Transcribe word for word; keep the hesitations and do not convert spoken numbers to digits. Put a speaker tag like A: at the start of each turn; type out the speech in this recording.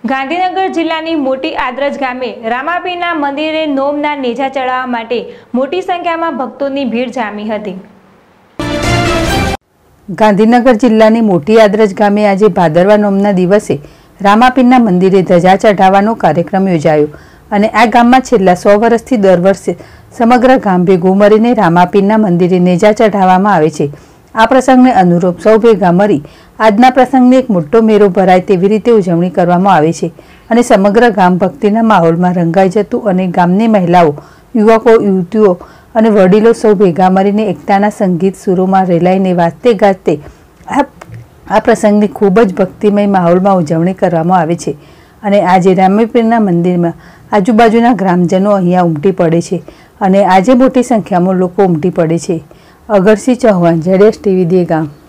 A: ગાંધીનગર જિલ્લાની મોટી આદરજ ગામે રામાપીરના મંદિરે નોમના નેજા ચડાવવા માટે મોટી સંખ્યામાં ભક્તોની ભીડ જામી હતી।
B: ગાંધીનગર જિલ્લાની મોટી આદરજ ગામે આજે ભાદરવા નોમના દિવસે રામાપીરના મંદિરે ધજા ચઢાવવાનો કાર્યક્રમ યોજાયો અને આ ગામમાં છેલ્લા સો વર્ષથી દર વર્ષે સમગ્ર ગામ ભેગું મળીને રામાપીરના મંદિરે નેજા ચઢાવવામાં આવે છે। આ પ્રસંગને અનુરૂપ સૌ ભેગા મળી આજના પ્રસંગને એક મોટો મેળો ભરાય તેવી રીતે ઉજવણી કરવામાં આવે છે અને સમગ્ર ગામ ભક્તિના માહોલમાં રંગાઈ જતું અને ગામની મહિલાઓ, યુવકો, યુવતીઓ અને વડીલો સૌ ભેગા મળીને એકતાના સંગીત સુરોમાં રેલાઈને વાજતે ગાજતે આ આ પ્રસંગની ખૂબ જ ભક્તિમય માહોલમાં ઉજવણી કરવામાં આવે છે અને આજે રામાપીરના મંદિરમાં આજુબાજુના ગ્રામજનો અહીંયા ઉમટી પડે છે અને આજે મોટી સંખ્યામાં લોકો ઉમટી પડે છે। અગરસિંહ ચૌહાણ, જેડેશ ટીવી, દે ગામ।